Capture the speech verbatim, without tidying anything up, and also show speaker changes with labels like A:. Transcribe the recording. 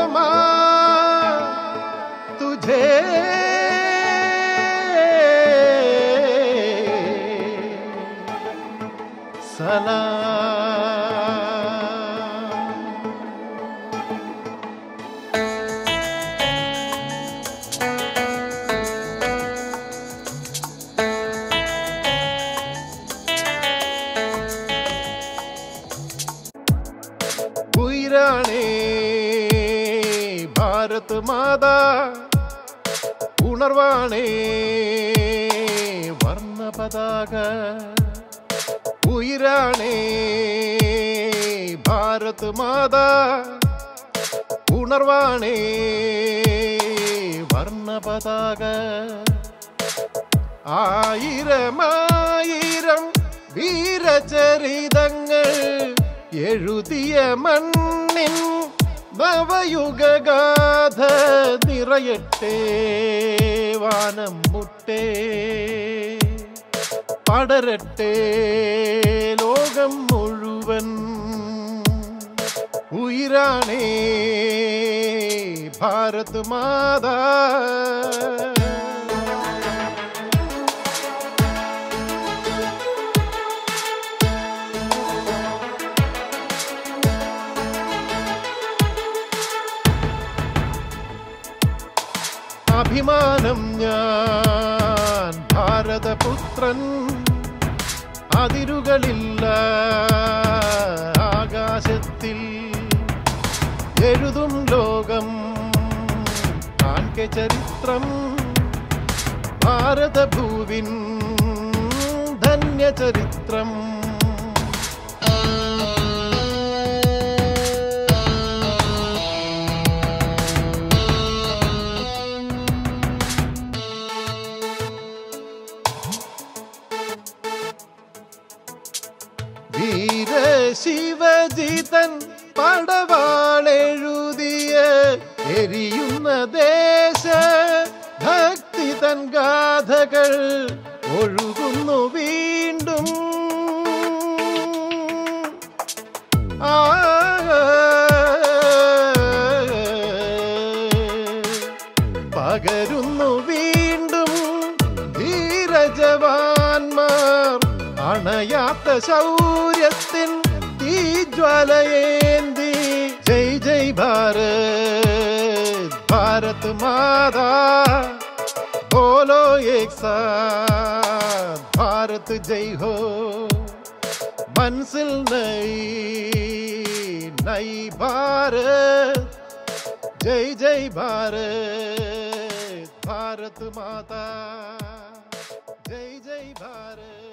A: माँ तुझे सलाम। उयिराणे भारत माता उणर्वाणे वर्ण पताका। उयिराणे भारत माता उणर्वाणे वर्ण पताका। ആയിരമായിരം വീരചരിതങ്ങൾ എഴുതിയ മണ്ണിൻ നവയുഗഗാഥ നിറയട്ടെ വാനം മുട്ടേ പടരട്ടെ ലോകം മുഴുവൻ। ഉയിരാണേ ഭാരത് മാതാ। അഭിമാനം ഞാൻ ഭാരതപുത്രൻ അതിരുകളില്ല ആകാശത്തിൽ എഴുതും ലോകം കാൺകെ ചരിത്രം ഭാരതഭൂവിൻ ധന്യചരിത്രം। വീര ശിവജിതൻ പടവാളെഴുതിയ എരിയുന്ന ദേശ ഭക്തി തൻ ഗാഥകൾ ഒഴുകുന്നു വീണ്ടും। ആ പകരുന്നു വീണ്ടും ധീരജവാന്മാർ അണയാത്ത ശൗര്യത്തിൻ തീജ്വാലയേന്തി। ജയ് ജയ് ഭാരത് ഭാരത് മാതാ बोलो एक साथ भारत जय हो। मंजिल नई नई भारत जय जय भारत भारत माता जय जय भारत।